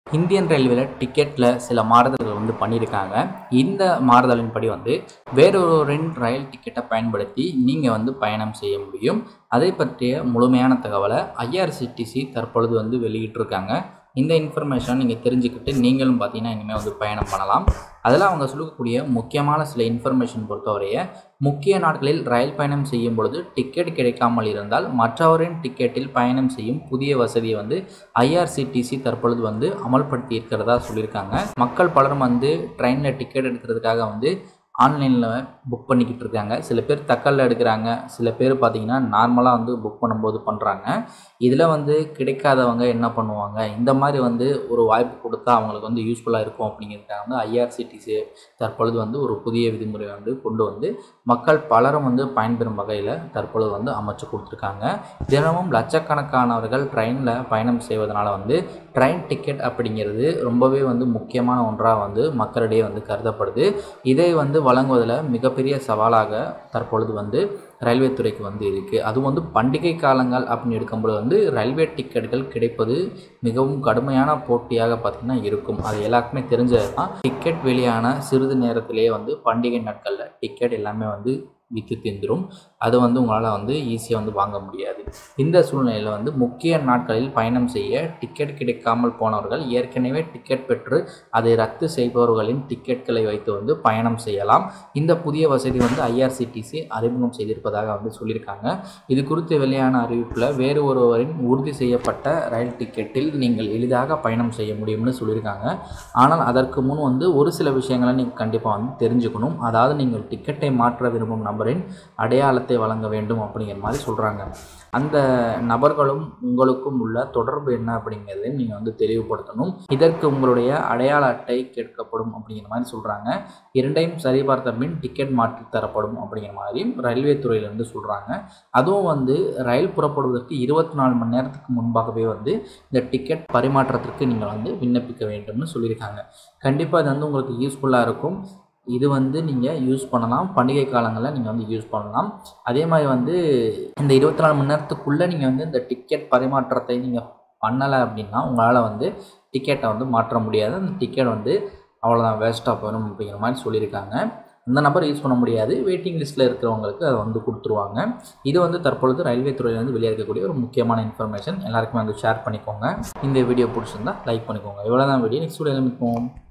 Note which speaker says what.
Speaker 1: Indian ரயில்வேல டிக்கெட்ல சில மாறுதல்கள் பண்ணியிருக்காங்க. இந்த மாறுதலின்படி வேறொருவரின் ரயில் டிக்கெட்டை பயன்படுத்தி நீங்க பயணம் செய்ய முடியும். அதை பற்றிய முழுமையான தகவலை ஐஆர்சிடிசி தற்பொழுது வெளியிட்டிருக்காங்க. இந்த இன்ஃபர்மேஷன் நீங்கள் தெரிஞ்சுக்கிட்டு நீங்களும் பார்த்தீங்கன்னா இனிமேல் பயணம் பண்ணலாம். அதில் அவங்க சொல்லக்கூடிய முக்கியமான சில இன்ஃபர்மேஷன் பொறுத்தவரைய முக்கிய நாட்களில் ரயில் பயணம் செய்யும் பொழுது டிக்கெட் கிடைக்காமல் இருந்தால் மற்றவரின் டிக்கெட்டில் பயணம் செய்யும் புதிய வசதியை ஐஆர்சிடிசி தற்பொழுது அமல்படுத்தி இருக்கிறதா சொல்லியிருக்காங்க. மக்கள் பலரும் ட்ரெயினில் டிக்கெட் எடுக்கிறதுக்காக ஆன்லைனில் புக் பண்ணிக்கிட்டு இருக்காங்க. சில பேர் தக்கல்ல எடுக்கிறாங்க, சில பேர் பார்த்திங்கன்னா நார்மலாக புக் பண்ணும்போது பண்ணுறாங்க. இதில் கிடைக்காதவங்க என்ன பண்ணுவாங்க, இந்த மாதிரி ஒரு வாய்ப்பு கொடுத்தா அவங்களுக்கு யூஸ்ஃபுல்லாக இருக்கும் அப்படிங்கிறதுக்காக ஐஆர்சிடிசி தற்பொழுது ஒரு புதிய விதிமுறை கொண்டு மக்கள் பலரும் பயன்பெறும் வகையில் தற்பொழுது அமைச்சு கொடுத்துருக்காங்க. தினமும் லட்சக்கணக்கானவர்கள் ட்ரெயினில் பயணம் செய்வதனால ட்ரெயின் டிக்கெட் அப்படிங்கிறது ரொம்பவே முக்கியமான ஒன்றாக மக்களிடையே கருதப்படுது. இதை வழங்குவதில் மிகப்பெரிய சவாலாக தற்பொழுது ரயில்வே துறைக்கு இருக்குது. அதுவும் பண்டிகை காலங்கள் அப்படின்னு எடுக்கும்போது ரயில்வே டிக்கெட்டுகள் கிடைப்பது மிகவும் கடுமையான போட்டியாக பார்த்திங்கன்னா இருக்கும். அது எல்லாருக்குமே தெரிஞ்சது தான். டிக்கெட் வெளியான சிறிது நேரத்திலேயே பண்டிகை நாட்களில் டிக்கெட் எல்லாமே விற்று தீர்ந்துடும். அது உங்களால் ஈஸியாக வாங்க முடியாது. இந்த சூழ்நிலையில் முக்கிய நாட்களில் பயணம் செய்ய டிக்கெட் கிடைக்காமல் போனவர்கள் ஏற்கனவே டிக்கெட் பெற்று அதை ரத்து செய்பவர்களின் டிக்கெட்களை வைத்து பயணம் செய்யலாம். இந்த புதிய வசதி ஐஆர்சிடிசி அறிமுகம் செய்திருப்பதாக சொல்லியிருக்காங்க. இது குறித்து வெளியான அறிவிப்பில் வேறு ஒருவரின் உறுதி செய்யப்பட்ட ரயில் டிக்கெட்டில் நீங்கள் எளிதாக பயணம் செய்ய முடியும்னு சொல்லியிருக்காங்க. ஆனால் அதற்கு முன் ஒரு சில விஷயங்களை நீங்கள் கண்டிப்பாக தெரிஞ்சுக்கணும். அதாவது நீங்கள் டிக்கெட்டை மாற்ற விரும்பும் நபரின் அடையாளத்தை வழங்க வேண்டும் அப்படிங்கிற மாதிரி சொல்கிறாங்க. அந்த நபர்களும் உங்களுக்கும் உள்ள தொடர்பு என்ன அப்படிங்கிறத நீங்கள் தெளிவுபடுத்தணும். இதற்கு உங்களுடைய அடையாள அட்டை கேட்கப்படும் அப்படிங்கிற மாதிரி சொல்கிறாங்க. இரண்டையும் சரிபார்த்த பின் டிக்கெட் மாற்றி தரப்படும் அப்படிங்கிற மாதிரி ரயில்வே துறையிலேருந்து சொல்கிறாங்க. அதுவும் ரயில் புறப்படுவதற்கு 24 மணி நேரத்துக்கு முன்பாகவே இந்த டிக்கெட் பரிமாற்றத்திற்கு நீங்கள் விண்ணப்பிக்க வேண்டும்னு சொல்லியிருக்காங்க. கண்டிப்பாக இது உங்களுக்கு யூஸ்ஃபுல்லாக இருக்கும். இது நீங்கள் யூஸ் பண்ணலாம். பண்டிகை காலங்களில் நீங்கள் யூஸ் பண்ணலாம். அதே மாதிரி இந்த 24 மணி நேரத்துக்குள்ளே நீங்கள் இந்த டிக்கெட் பரிமாற்றத்தை நீங்கள் பண்ணலை அப்படின்னா உங்களால் டிக்கெட்டை மாற்ற முடியாது. அந்த டிக்கெட் அவ்வளோதான், வேஸ்ட்டாக போயிடும் அப்படிங்கிற மாதிரி சொல்லியிருக்காங்க. அந்த நபர் யூஸ் பண்ண முடியாது. வெயிட்டிங் லிஸ்ட்டில் இருக்கிறவங்களுக்கு அதை கொடுத்துருவாங்க. இது தற்பொழுது ரயில்வே துறையிலேருந்து வெளியே இருக்கக்கூடிய ஒரு முக்கியமான இன்ஃபர்மேஷன். எல்லாருக்குமே ஷேர் பண்ணிக்கோங்க. இந்த வீடியோ பிடிச்சிருந்தா லைக் பண்ணிக்கோங்க. இவ்வளோ தான் வீடியோ. நெக்ஸ்ட் வீடியோவில் மீட்போம்.